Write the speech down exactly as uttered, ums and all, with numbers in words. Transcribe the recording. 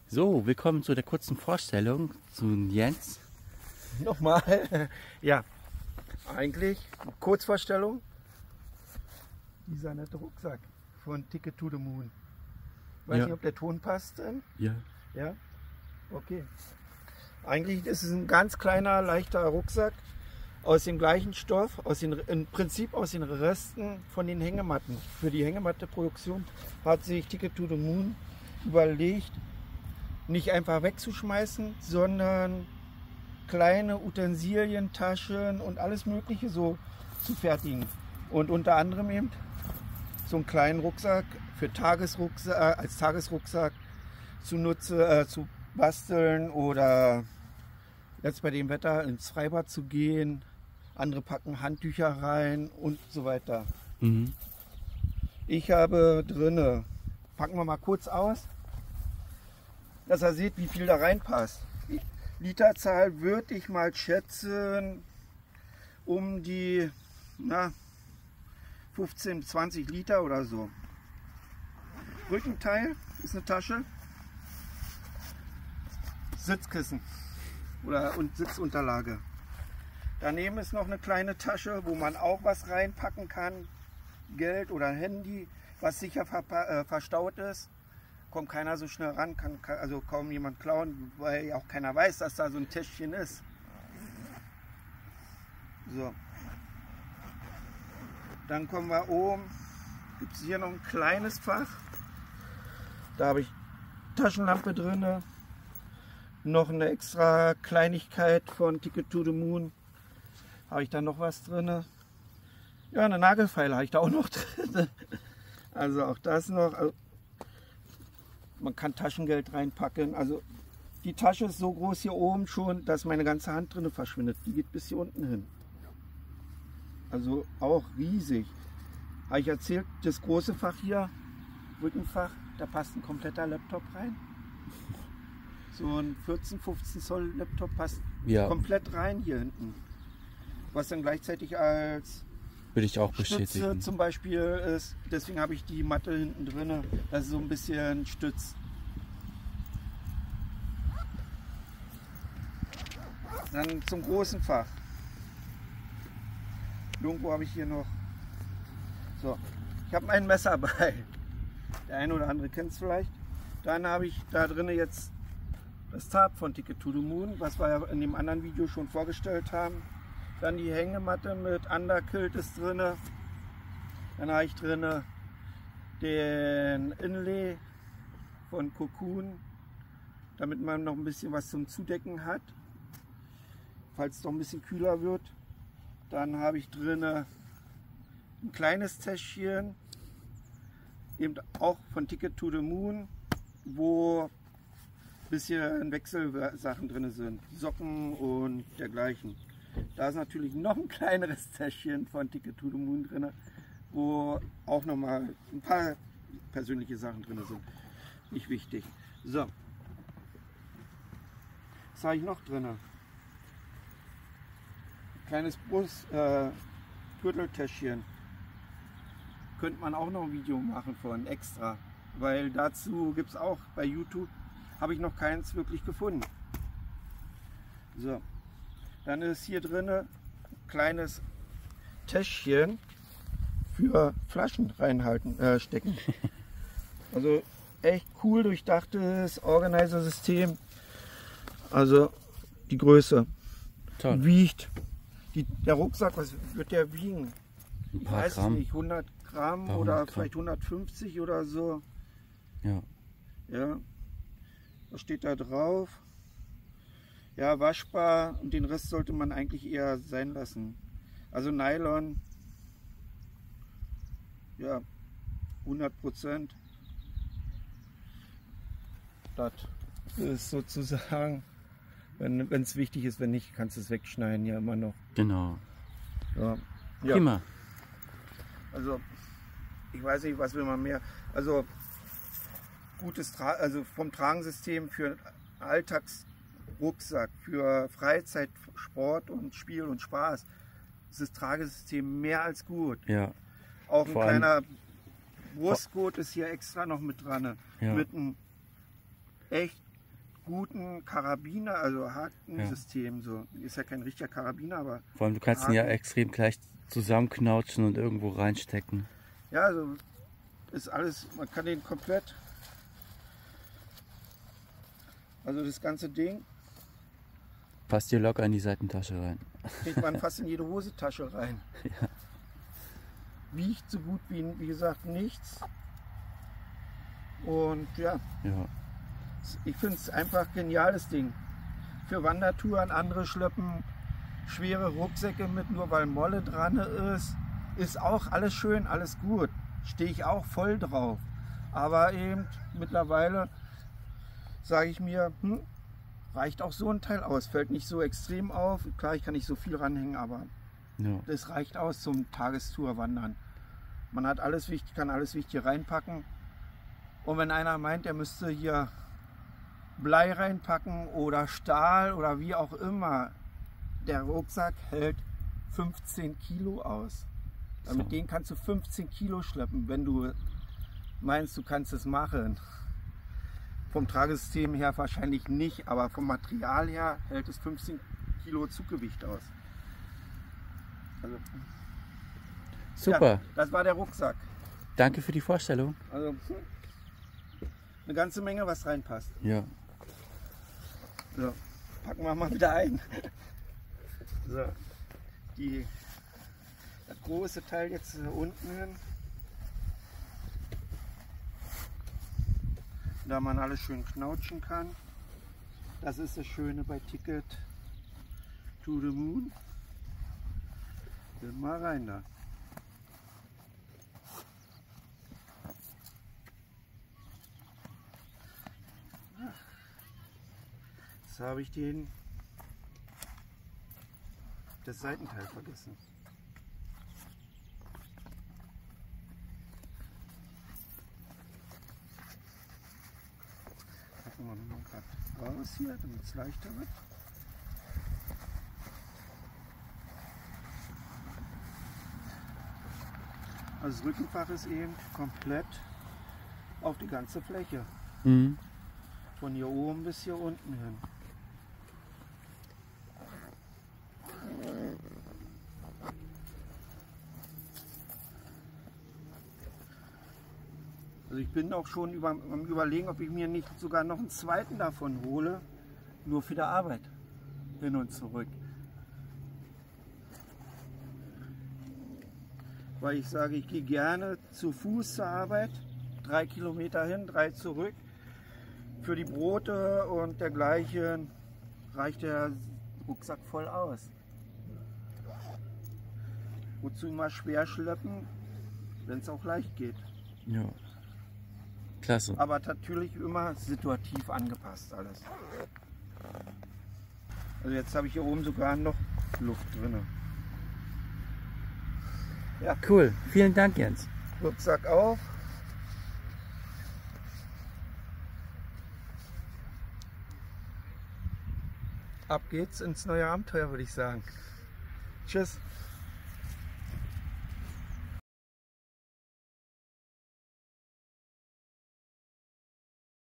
So, willkommen zu der kurzen Vorstellung zu Jens. Nochmal, ja, eigentlich Kurzvorstellung. Dieser nette Rucksack von Ticket to the Moon. Weiß Ja. nicht, ob der Ton passt denn? Ja. Ja, okay. Eigentlich ist es ein ganz kleiner, leichter Rucksack aus dem gleichen Stoff, aus den, im Prinzip aus den Resten von den Hängematten. Für die Hängematte-Produktion hat sich Ticket to the Moon überlegt, nicht einfach wegzuschmeißen, sondern kleine Utensilien, Taschen und alles Mögliche so zu fertigen. Und unter anderem eben so einen kleinen Rucksack für Tagesrucksack, als Tagesrucksack zu nutzen, äh, zu basteln oder jetzt bei dem Wetter ins Freibad zu gehen. Andere packen Handtücher rein und so weiter. Mhm. Ich habe drinne, packen wir mal kurz aus, dass ihr seht, wie viel da reinpasst. Die Literzahl würde ich mal schätzen um die na, fünfzehn, zwanzig Liter oder so. Rückenteil ist eine Tasche. Sitzkissen oder und Sitzunterlage. Daneben ist noch eine kleine Tasche, wo man auch was reinpacken kann. Geld oder Handy, was sicher äh, verstaut ist. Kommt keiner so schnell ran, kann also kaum jemand klauen, weil ja auch keiner weiß, dass da so ein Täschchen ist. So. Dann kommen wir oben, gibt es hier noch ein kleines Fach. Da habe ich Taschenlampe drin, noch eine extra Kleinigkeit von Ticket to the Moon. Habe ich da noch was drin? Ja, eine Nagelfeile habe ich da auch noch drin. Also auch das noch. Also man kann Taschengeld reinpacken. Also die Tasche ist so groß hier oben schon, dass meine ganze Hand drin verschwindet. Die geht bis hier unten hin. Also auch riesig. Habe ich erzählt, das große Fach hier, Rückenfach, da passt ein kompletter Laptop rein. So ein vierzehn, fünfzehn Zoll Laptop passt Ja. komplett rein hier hinten. Was dann gleichzeitig als Würde ich auch Stütze bestätigen. zum Beispiel ist. Deswegen habe ich die Matte hinten drin, dass es so ein bisschen stützt. Dann zum großen Fach. Irgendwo habe ich hier noch. So, ich habe ein Messer bei. Der eine oder andere kennt es vielleicht. Dann habe ich da drin jetzt das Tab von Ticket to the Moon, was wir ja in dem anderen Video schon vorgestellt haben. Dann die Hängematte mit Underkilt ist drin. Dann habe ich drin den Inlay von Cocoon, damit man noch ein bisschen was zum Zudecken hat, falls es doch ein bisschen kühler wird. Dann habe ich drin ein kleines Täschchen, eben auch von Ticket to the Moon, wo ein bisschen Wechselsachen drin sind, Socken und dergleichen. Da ist natürlich noch ein kleineres Täschchen von Ticket to the Moon drin, wo auch noch mal ein paar persönliche Sachen drin sind. Nicht wichtig. So. Was habe ich noch drin? Kleines Brust, äh, Gürteltäschchen. Könnte man auch noch ein Video machen von extra. Weil dazu gibt es auch bei YouTube, habe ich noch keins wirklich gefunden. So. Dann ist hier drin ein kleines Täschchen für Flaschen reinhalten, äh, stecken. Also echt cool durchdachtes Organizer-System. Also die Größe. Toll. Wiegt. Die, der Rucksack, was wird der wiegen? Ein Ich paar weiß es Gramm. nicht, hundert Gramm Paar oder hundert Gramm. vielleicht hundertfünfzig oder so. Ja. Ja. Was steht da drauf? Ja, waschbar und den Rest sollte man eigentlich eher sein lassen. Also Nylon, ja, hundert Prozent. Das ist sozusagen, wenn es wichtig ist, wenn nicht, kannst du es wegschneiden, ja immer noch. Genau. Ja. Ja. Prima. Also, ich weiß nicht, was will man mehr. Also, gutes Tra also vom Tragensystem für Alltagsrucksack, für Freizeit, Sport und Spiel und Spaß ist das Tragesystem mehr als gut. Ja. Auch ein Vor allem- kleiner Brustgurt ist hier extra noch mit dran. Ja. Mit einem echt guten Karabiner, also harten Ja. System. So. Ist ja kein richtiger Karabiner, aber Vor allem, du kannst ihn ja Haken. extrem gleich zusammenknautschen und irgendwo reinstecken. ja, also ist alles, man kann den komplett, also das ganze Ding Passt dir locker in die Seitentasche rein. kriegt man fast in jede Hosentasche rein. Ja. Wiegt so gut wie, wie gesagt, nichts. Und ja, Ja. ich finde es einfach ein geniales Ding. Für Wandertouren, andere schleppen schwere Rucksäcke mit, nur weil Molle dran ist. Ist auch alles schön, alles gut. Stehe ich auch voll drauf. Aber eben mittlerweile sage ich mir, hm, reicht auch so ein Teil aus. Fällt nicht so extrem auf. Klar, ich kann nicht so viel ranhängen, aber Ja. das reicht aus zum Tagestour wandern. Man hat alles wichtig, kann alles Wichtige reinpacken. Und wenn einer meint, er müsste hier Blei reinpacken oder Stahl oder wie auch immer, der Rucksack hält fünfzehn Kilo aus. So. Mit denen kannst du fünfzehn Kilo schleppen, wenn du meinst, du kannst es machen. Vom Tragesystem her wahrscheinlich nicht, aber vom Material her hält es fünfzehn Kilo Zuggewicht aus. Also, Super. ja, das war der Rucksack. Danke für die Vorstellung. Also hm, eine ganze Menge, was reinpasst. Ja. So, packen wir mal wieder ein. So, die, das große Teil jetzt hier unten hin. Da man alles schön knautschen kann. Das ist das Schöne bei Ticket to the Moon. Dann mal rein da. Jetzt habe ich den das Seitenteil vergessen. Packen wir nochmal gerade raus hier, damit es leichter wird. Also das Rückenfach ist eben komplett auf die ganze Fläche. Mhm. Von hier oben bis hier unten hin. Also ich bin auch schon über, am Überlegen, ob ich mir nicht sogar noch einen zweiten davon hole, nur für die Arbeit hin und zurück. Weil ich sage, ich gehe gerne zu Fuß zur Arbeit, drei Kilometer hin, drei zurück. Für die Brote und dergleichen reicht der Rucksack voll aus. Wozu immer schwer schleppen, wenn es auch leicht geht. Ja. Klasse. Aber natürlich immer situativ angepasst alles. Also jetzt habe ich hier oben sogar noch Luft drin. Ja, Cool. Vielen Dank, Jens. Rucksack auf. Ab geht's ins neue Abenteuer, würde ich sagen. Tschüss.